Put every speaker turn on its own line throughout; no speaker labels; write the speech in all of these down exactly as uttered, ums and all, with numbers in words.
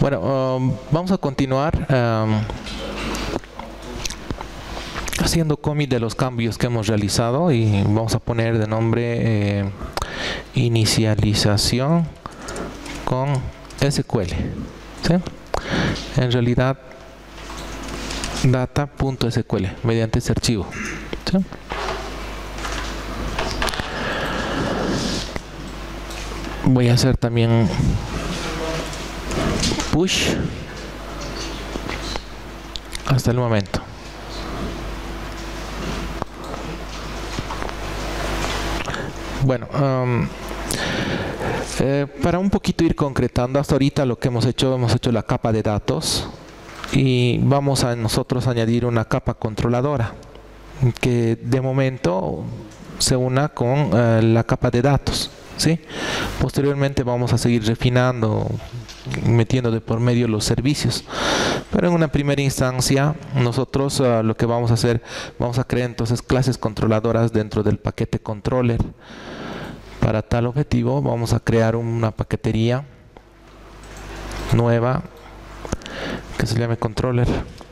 Bueno, um, vamos a continuar um, haciendo commit de los cambios que hemos realizado y vamos a poner de nombre eh, inicialización con S Q L, ¿sí? En realidad data.sql mediante ese archivo, ¿sí? Voy a hacer también push hasta el momento. Bueno, um, eh, para un poquito ir concretando, hasta ahorita lo que hemos hecho, hemos hecho la capa de datos y vamos a nosotros añadir una capa controladora que de momento se una con uh, la capa de datos, ¿sí? Posteriormente vamos a seguir refinando, metiendo de por medio los servicios, pero en una primera instancia nosotros uh, lo que vamos a hacer, vamos a crear entonces clases controladoras dentro del paquete controller. Para tal objetivo vamos a crear una paquetería nueva que se llame controller.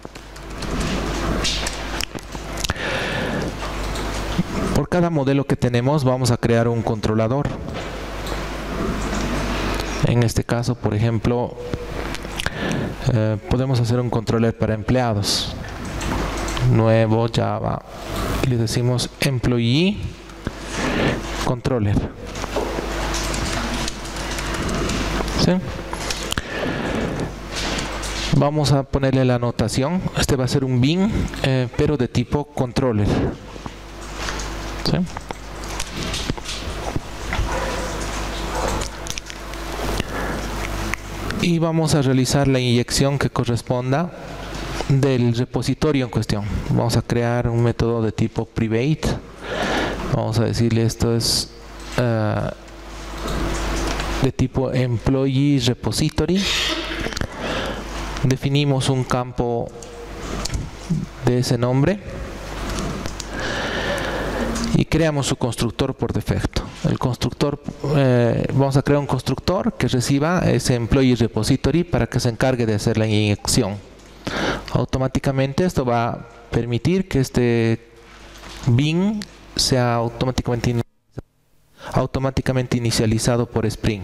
Por cada modelo que tenemos vamos a crear un controlador. En este caso, por ejemplo, eh, podemos hacer un controller para empleados. Nuevo Java. Y le decimos employee controller. ¿Sí? Vamos a ponerle la anotación. Este va a ser un bin, eh, pero de tipo controller. ¿Sí? Y vamos a realizar la inyección que corresponda del repositorio en cuestión. Vamos a crear un método de tipo private. Vamos a decirle esto es uh, de tipo employee repository. Definimos un campo de ese nombre y creamos su constructor por defecto. El constructor, eh, vamos a crear un constructor que reciba ese employee repository para que se encargue de hacer la inyección. Automáticamente esto va a permitir que este bin sea automáticamente inicializado, automáticamente inicializado por Spring.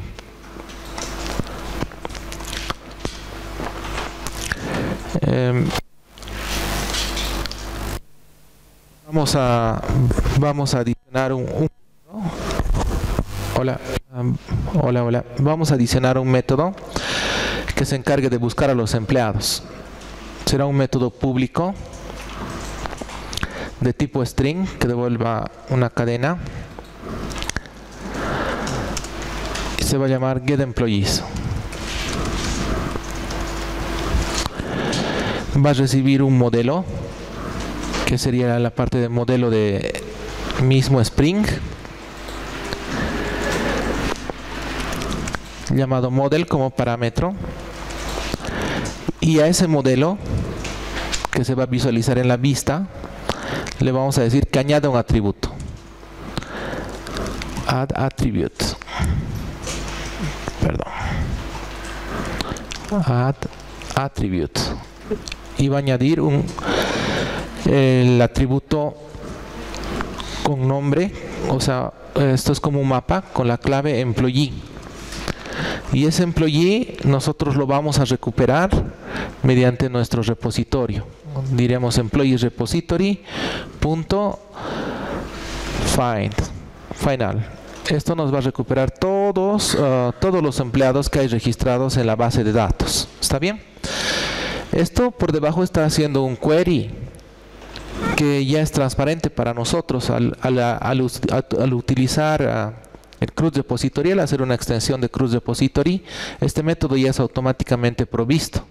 Eh, vamos a vamos a adicionar un, un hola um, hola hola vamos a adicionar un método que se encargue de buscar a los empleados. Será un método público de tipo string que devuelva una cadena y se va a llamar getEmployees. Va a recibir un modelo que sería la parte del modelo de mismo Spring llamado model como parámetro, y a ese modelo que se va a visualizar en la vista le vamos a decir que añada un atributo, add attribute, perdón, add attribute, y va a añadir un el atributo con nombre, o sea, esto es como un mapa con la clave employee, y ese employee nosotros lo vamos a recuperar mediante nuestro repositorio. Diremos employee repository punto find final. Esto nos va a recuperar todos uh, todos los empleados que hay registrados en la base de datos. ¿Está bien? Esto por debajo está haciendo un query que ya es transparente para nosotros al, al, al, al, al utilizar uh, el CRUD repository, al hacer una extensión de CRUD repository, este método ya es automáticamente provisto.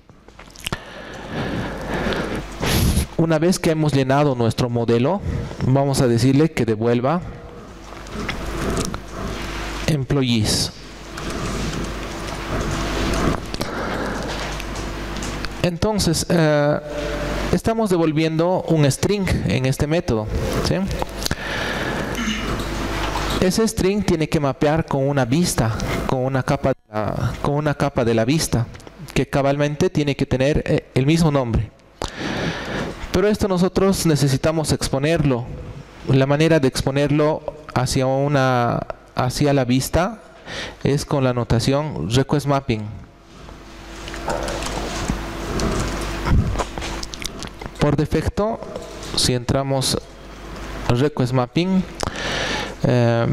Una vez que hemos llenado nuestro modelo, vamos a decirle que devuelva employees. Entonces, eh, estamos devolviendo un string en este método, ¿sí? Ese string tiene que mapear con una vista, con una capa, uh, con una capa de la vista, que cabalmente tiene que tener eh, el mismo nombre. Pero esto nosotros necesitamos exponerlo. La manera de exponerlo hacia una hacia la vista es con la notación request mapping. Por defecto, si entramos request mapping, eh,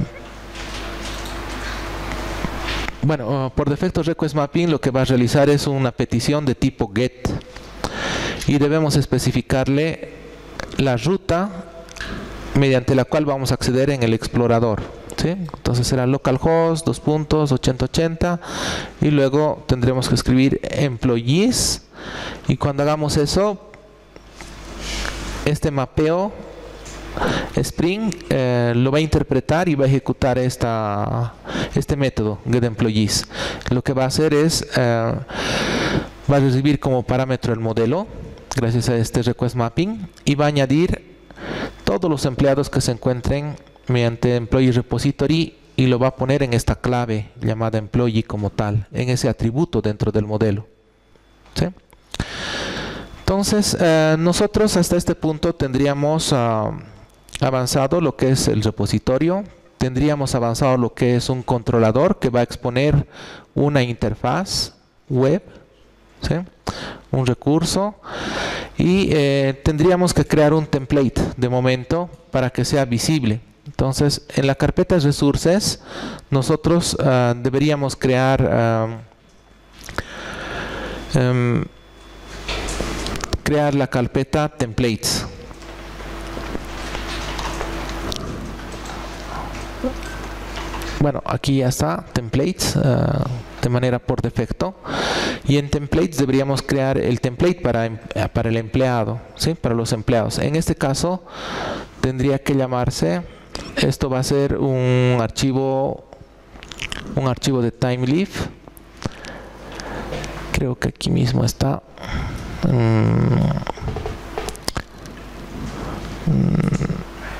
bueno, uh, por defecto request mapping lo que va a realizar es una petición de tipo get y debemos especificarle la ruta mediante la cual vamos a acceder en el explorador, ¿sí? Entonces será localhost dos puntos ochenta ochenta y luego tendremos que escribir employees, y cuando hagamos eso, este mapeo Spring eh, lo va a interpretar y va a ejecutar esta, este método getEmployees. Lo que va a hacer es eh, va a recibir como parámetro el modelo gracias a este request mapping y va a añadir todos los empleados que se encuentren mediante employee repository y lo va a poner en esta clave llamada employee como tal, en ese atributo dentro del modelo, ¿sí? Entonces eh, nosotros hasta este punto tendríamos uh, avanzado lo que es el repositorio, tendríamos avanzado lo que es un controlador que va a exponer una interfaz web, ¿sí? Un recurso, y eh, tendríamos que crear un template de momento para que sea visible. Entonces en la carpeta resources nosotros uh, deberíamos crear uh, um, crear la carpeta templates. Bueno, aquí ya está templates uh, de manera por defecto, y en templates deberíamos crear el template para, para el empleado, ¿sí? Para los empleados. En este caso tendría que llamarse, esto va a ser un archivo un archivo de TimeLeaf, creo que aquí mismo está. mm, mm,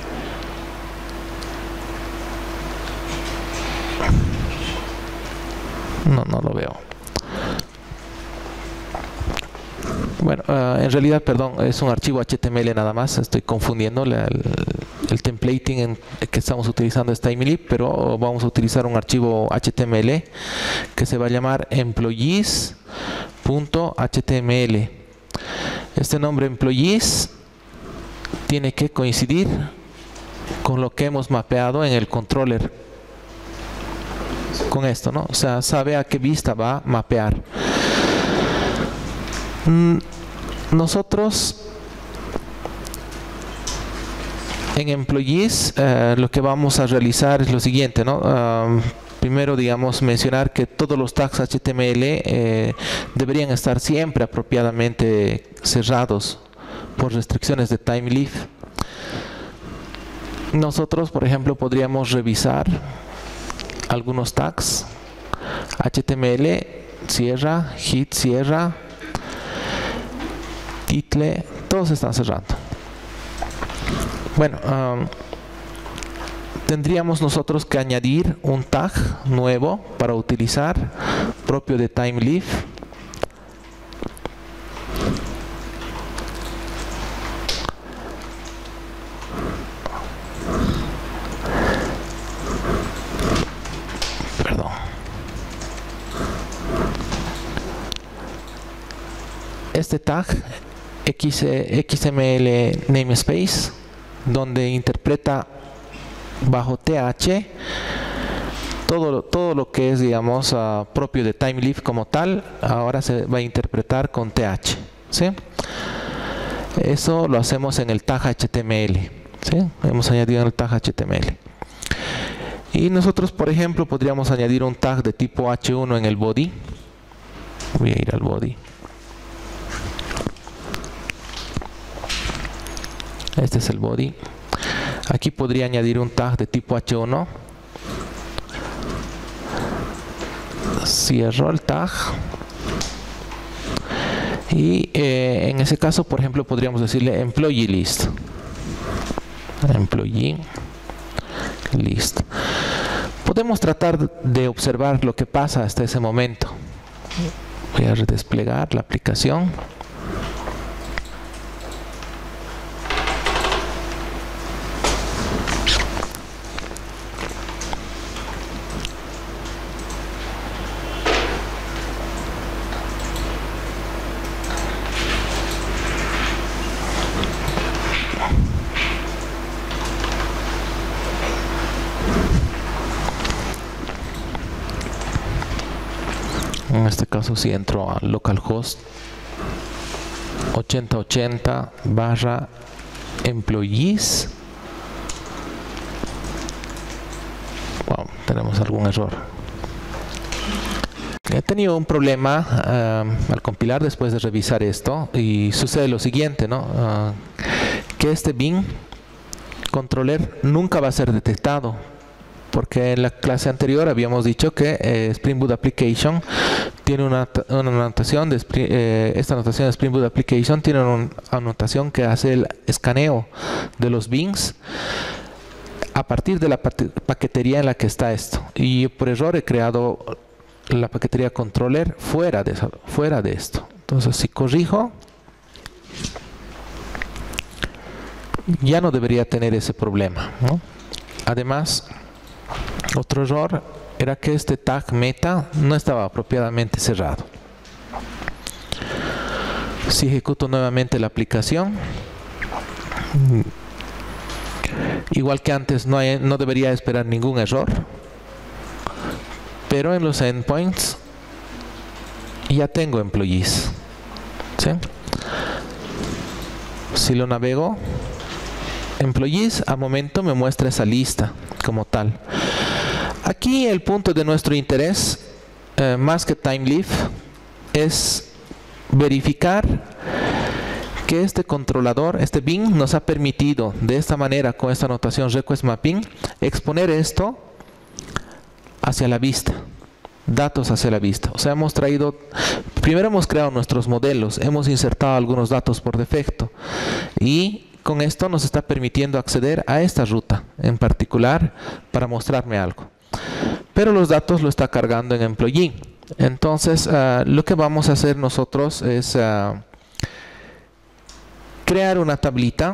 No, no lo veo. Bueno, uh, en realidad, perdón, es un archivo H T M L nada más. Estoy confundiendo. La, el, el templating en, que estamos utilizando es TimeLeaf, pero vamos a utilizar un archivo H T M L que se va a llamar employees punto H T M L. Este nombre employees tiene que coincidir con lo que hemos mapeado en el controller. Con esto, ¿no? O sea, sabe a qué vista va a mapear. Mm, nosotros en employees eh, lo que vamos a realizar es lo siguiente, ¿no? Uh, primero, digamos, mencionar que todos los tags H T M L eh, deberían estar siempre apropiadamente cerrados por restricciones de TimeLeaf. Nosotros, por ejemplo, podríamos revisar algunos tags H T M L, cierra, hit, cierra, title, todos están cerrando. Bueno, um, tendríamos nosotros que añadir un tag nuevo para utilizar, propio de TimeLeaf. Este tag X M L namespace, donde interpreta bajo T H todo, todo lo que es, digamos, uh, propio de TimeLeaf como tal, ahora se va a interpretar con T H, ¿sí? Eso lo hacemos en el tag H T M L, ¿sí? Hemos añadido en el tag H T M L. Y nosotros, por ejemplo, podríamos añadir un tag de tipo H uno en el body. Voy a ir al body. Este es el body. Aquí podría añadir un tag de tipo H uno. Cierro el tag. Y eh, en ese caso, por ejemplo, podríamos decirle employee list. Employee list. Podemos tratar de observar lo que pasa hasta ese momento. Voy a redesplegar la aplicación. En este caso si entro a localhost ochenta ochenta barra employees, wow, tenemos algún error. He tenido un problema uh, al compilar después de revisar esto y sucede lo siguiente, ¿no? Uh, que este bin controller nunca va a ser detectado, porque en la clase anterior habíamos dicho que eh, Spring Boot Application tiene una, una anotación de eh, esta anotación de Spring Boot Application tiene una anotación que hace el escaneo de los bins a partir de la paquetería en la que está esto, y por error he creado la paquetería controller fuera de, fuera de esto. Entonces si corrijo, ya no debería tener ese problema, ¿no? Además, otro error era que este tag meta no estaba apropiadamente cerrado. Si ejecuto nuevamente la aplicación, igual que antes, no, hay, no debería esperar ningún error, pero en los endpoints ya tengo employees, ¿sí? Si lo navego, employees a momento me muestra esa lista como tal. Aquí el punto de nuestro interés, eh, más que TimeLeaf, es verificar que este controlador, este bin, nos ha permitido de esta manera, con esta notación request mapping, exponer esto hacia la vista, datos hacia la vista. O sea, hemos traído, primero hemos creado nuestros modelos, hemos insertado algunos datos por defecto y con esto nos está permitiendo acceder a esta ruta en particular para mostrarme algo. Pero los datos lo está cargando en employee. Entonces, uh, lo que vamos a hacer nosotros es uh, crear una tablita.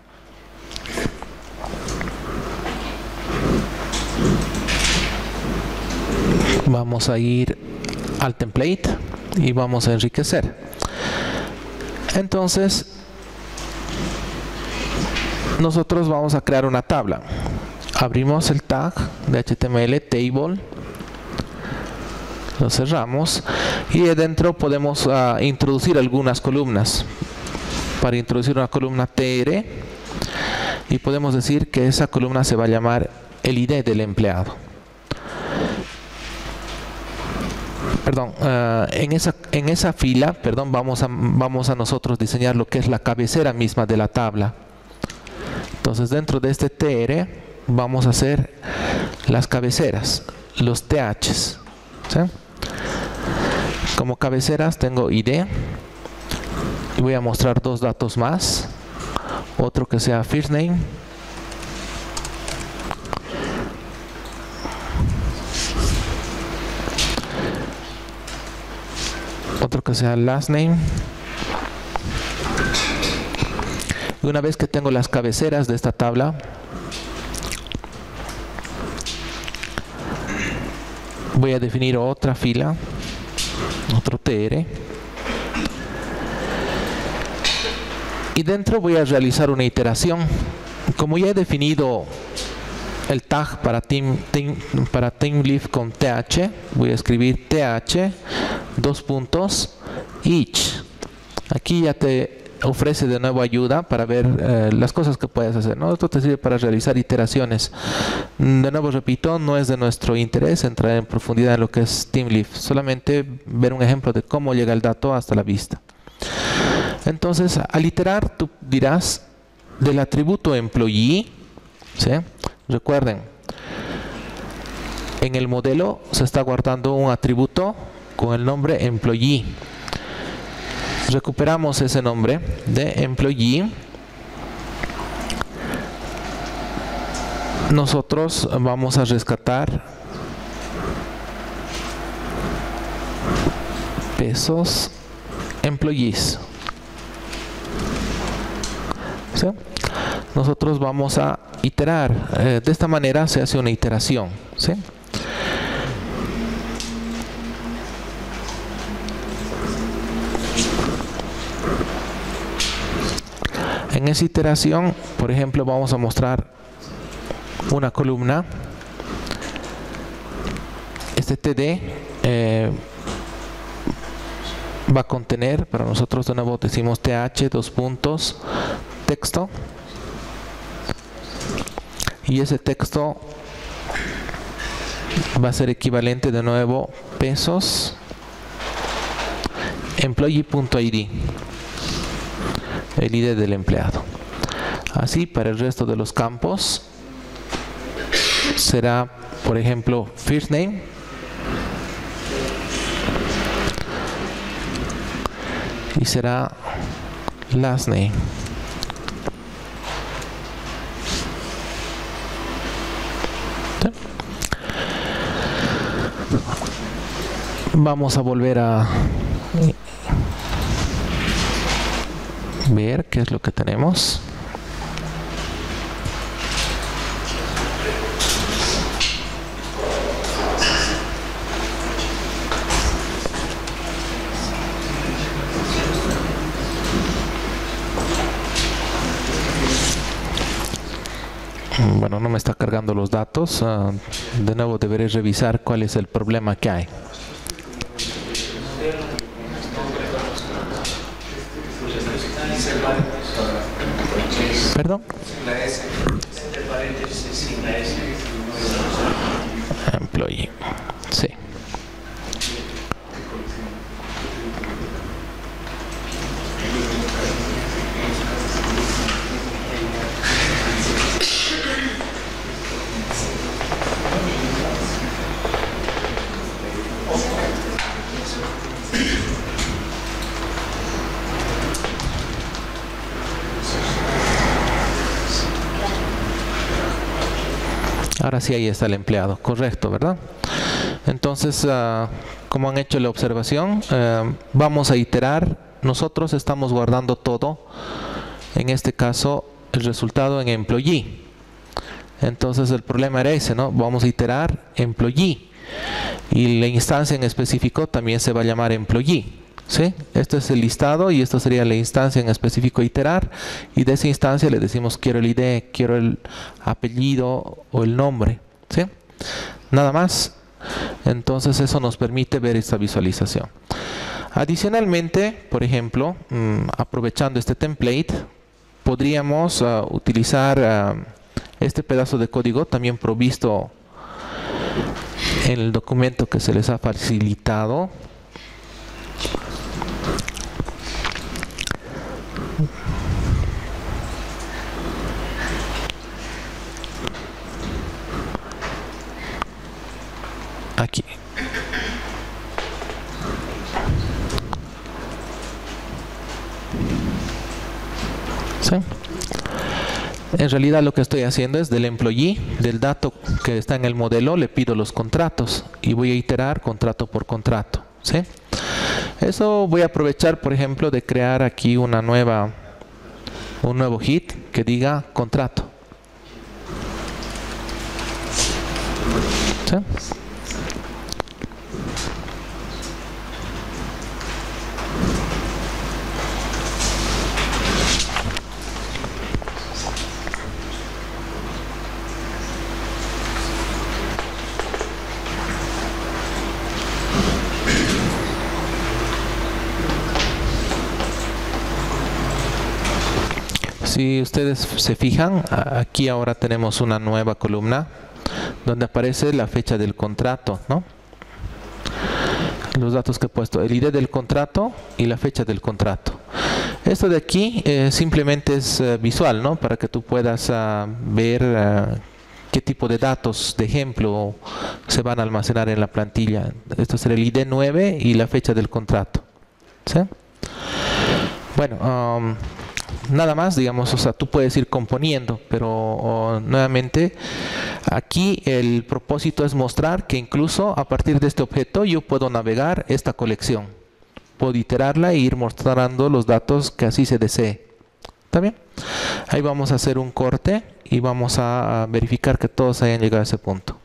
Vamos a ir al template y vamos a enriquecer. Entonces, nosotros vamos a crear una tabla. Abrimos el tag de H T M L table, lo cerramos y dentro podemos uh, introducir algunas columnas. Para introducir una columna T R, y podemos decir que esa columna se va a llamar el I D del empleado. Perdón, uh, en esa en esa fila, perdón, vamos a vamos a nosotros diseñar lo que es la cabecera misma de la tabla. Entonces, dentro de este T R vamos a hacer las cabeceras, los T Hs, ¿sí? Como cabeceras tengo I D y voy a mostrar dos datos más, otro que sea first name otro que sea last name. Y una vez que tengo las cabeceras de esta tabla, voy a definir otra fila, otro T R, y dentro voy a realizar una iteración. Como ya he definido el tag para team, team, para TeamLeaf con T H, voy a escribir T H dos puntos each. Aquí ya te ofrece de nuevo ayuda para ver eh, las cosas que puedes hacer, ¿no? Esto te sirve para realizar iteraciones. De nuevo repito, no es de nuestro interés entrar en profundidad en lo que es TeamLeaf, solamente ver un ejemplo de cómo llega el dato hasta la vista. Entonces, al iterar, tú dirás del atributo employee, ¿sí? Recuerden, en el modelo se está guardando un atributo con el nombre employee. Recuperamos ese nombre de employee. Nosotros vamos a rescatar pesos employees. ¿Sí? Nosotros vamos a iterar. Eh, de esta manera se hace una iteración. ¿Sí? En esa iteración, por ejemplo, vamos a mostrar una columna. Este T D eh, va a contener, para nosotros de nuevo decimos T H, dos puntos, texto. Y ese texto va a ser equivalente de nuevo pesos employee.id, el I D del empleado. Así para el resto de los campos será, por ejemplo, first name, y será last name. ¿Sí? Vamos a volver a ver qué es lo que tenemos. Bueno, no me está cargando los datos. Uh, de nuevo deberé revisar cuál es el problema que hay. ¿Perdón? Employee. Sí. Ahora sí, ahí está el empleado, correcto, ¿verdad? Entonces, uh, como han hecho la observación, uh, vamos a iterar. Nosotros estamos guardando todo, en este caso, el resultado en employee. Entonces, el problema era ese, ¿no? Vamos a iterar employee. Y la instancia en específico también se va a llamar employee. ¿Sí? Este es el listado y esto sería la instancia en específico iterar, y de esa instancia le decimos quiero el I D, quiero el apellido o el nombre. ¿Sí? Nada más. Entonces eso nos permite ver esta visualización. Adicionalmente, por ejemplo, mmm, aprovechando este template, podríamos uh, utilizar uh, este pedazo de código también provisto en el documento que se les ha facilitado. Aquí. ¿Sí? En realidad lo que estoy haciendo es del employee, del dato que está en el modelo, le pido los contratos y voy a iterar contrato por contrato. ¿Sí? Eso voy a aprovechar, por ejemplo, de crear aquí una nueva, un nuevo hit que diga contrato. ¿Sí? Si ustedes se fijan, aquí ahora tenemos una nueva columna donde aparece la fecha del contrato, ¿no? Los datos que he puesto, el I D del contrato y la fecha del contrato. Esto de aquí eh, simplemente es uh, visual, ¿no? Para que tú puedas uh, ver uh, qué tipo de datos de ejemplo se van a almacenar en la plantilla. Esto será el I D nueve y la fecha del contrato. ¿Sí? Bueno, um, nada más, digamos, o sea, tú puedes ir componiendo, pero oh, nuevamente aquí el propósito es mostrar que incluso a partir de este objeto yo puedo navegar esta colección. puedo iterarla e ir mostrando los datos que así se desee. ¿Está bien? Ahí vamos a hacer un corte y vamos a verificar que todos hayan llegado a ese punto.